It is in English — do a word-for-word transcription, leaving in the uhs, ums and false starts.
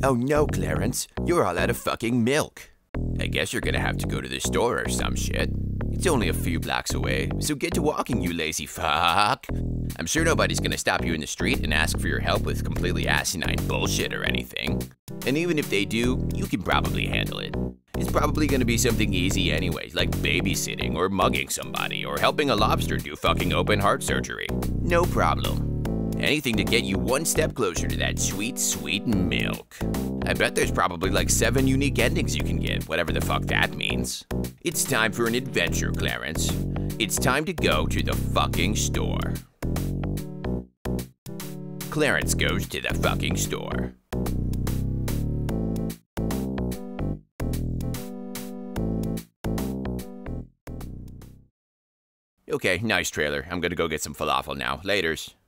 Oh no, Clarence, you're all out of fucking milk. I guess you're gonna have to go to the store or some shit. It's only a few blocks away, so get to walking, you lazy fuck. I'm sure nobody's gonna stop you in the street and ask for your help with completely asinine bullshit or anything. And even if they do, you can probably handle it. It's probably gonna be something easy anyway, like babysitting or mugging somebody or helping a lobster do fucking open heart surgery. No problem. Anything to get you one step closer to that sweet, sweet milk. I bet there's probably like seven unique endings you can get, whatever the fuck that means. It's time for an adventure, Clarence. It's time to go to the fucking store. Clarence goes to the fucking store. Okay, nice trailer. I'm gonna go get some falafel now. Laters.